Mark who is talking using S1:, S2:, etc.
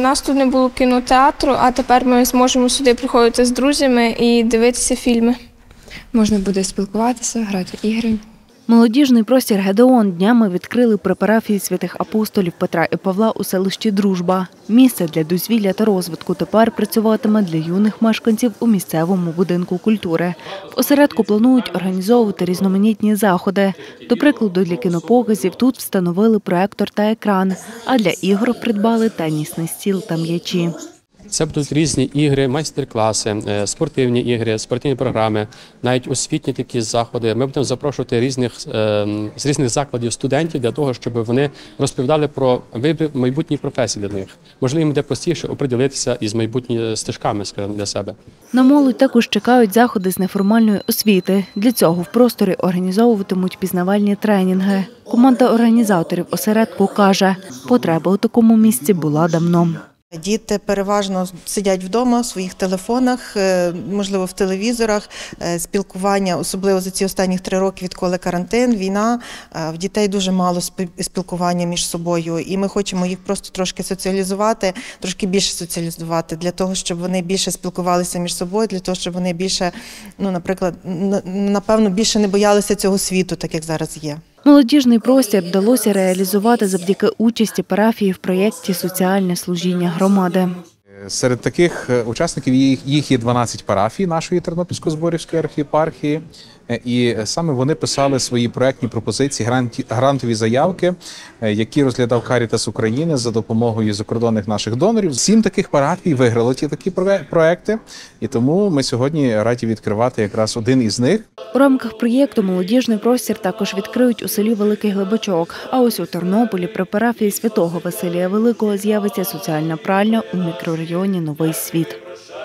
S1: нас тут не було кінотеатру, а тепер ми зможемо сюди приходити з друзями і дивитися фільми.
S2: Можна буде спілкуватися, грати в ігри.
S3: Молодіжний простір «Гедеон» днями відкрили при парафії святих апостолів Петра і Павла у селищі Дружба. Місце для дозвілля та розвитку тепер працюватиме для юних мешканців у місцевому будинку культури. В осередку планують організовувати різноманітні заходи. До прикладу, для кінопоказів тут встановили проектор та екран, а для ігор придбали тенісний стіл та м'ячі.
S4: Це будуть різні ігри, майстер-класи, спортивні ігри, спортивні програми, навіть освітні такі заходи. Ми будемо запрошувати з різних закладів студентів для того, щоб вони розповідали про вибір майбутньої професії для них. Можливо, їм буде простіше оприділитися із майбутніми стежками, скажімо, для себе.
S3: На молодь також чекають заходи з неформальної освіти. Для цього в просторі організовуватимуть пізнавальні тренінги. Команда організаторів осередку каже, потреба у такому місці була давно.
S5: Діти переважно сидять вдома в своїх телефонах, можливо, в телевізорах. Спілкування, особливо за ці останні 3 роки, відколи карантин, війна, в дітей дуже мало спілкування між собою. І ми хочемо їх просто трошки соціалізувати, трошки більше соціалізувати, для того, щоб вони більше спілкувалися між собою, для того, щоб вони більше, наприклад, напевно, більше не боялися цього світу, так як зараз є.
S3: Молодіжний простір вдалося реалізувати завдяки участі парафії в проєкті «Соціальне служіння громади».
S6: Серед таких учасників їх є 12 парафій нашої Тернопільсько-Зборівської архієпархії. І саме вони писали свої проєктні пропозиції, грантові заявки, які розглядав Карітас України за допомогою закордонних наших донорів. 7 таких парафій виграли такі проєкти, і тому ми сьогодні раді відкривати якраз один із них.
S3: У рамках проєкту молодіжний простір також відкриють у селі Великий Глибочок. А ось у Тернополі при парафії святого Василія Великого з'явиться соціальна пральня у мікрорайоні Новий Світ.